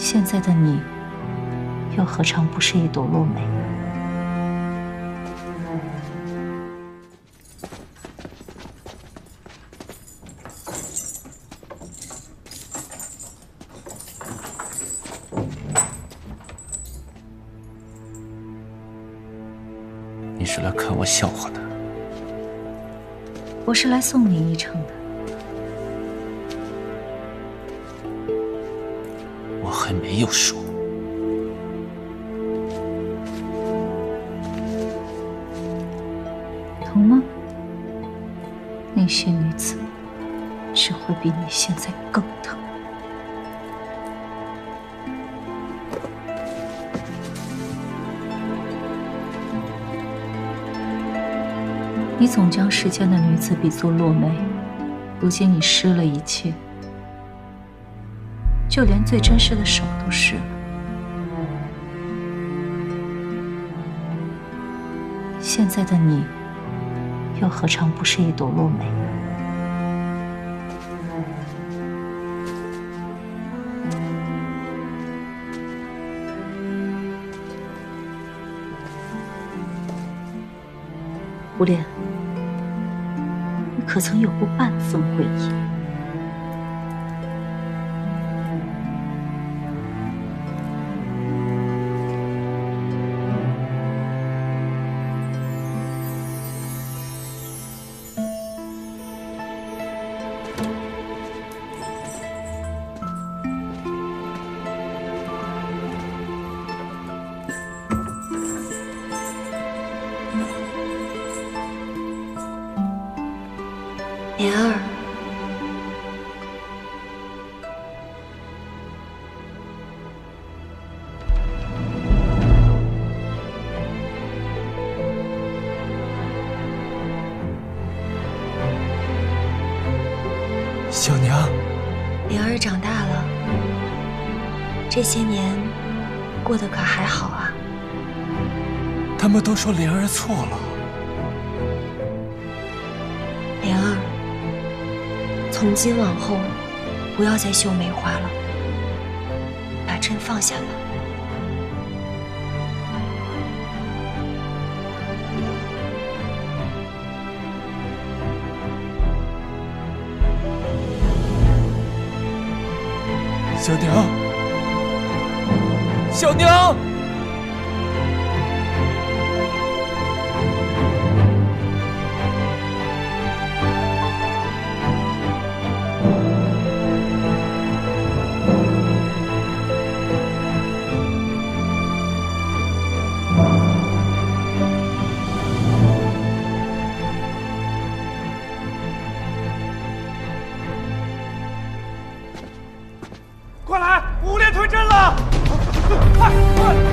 现在的你，又何尝不是一朵落梅？ 你是来看我笑话的？ 我是来送你一程的。 我还没有说。 疼吗？那些女子只会比你现在更疼。你总将世间的女子比作落梅，如今你失了一切，就连最真实的手都失了。现在的你，又何尝不是一朵落梅？无恋，你可曾有过半分悔意？ 莲儿， 小娘， 莲儿长大了，这些年过得可还好啊？ 他们都说莲儿错了。 莲儿，从今往后，不要再绣梅花了，把针放下吧。 小娘，小娘。 快来，无脸退阵了！快！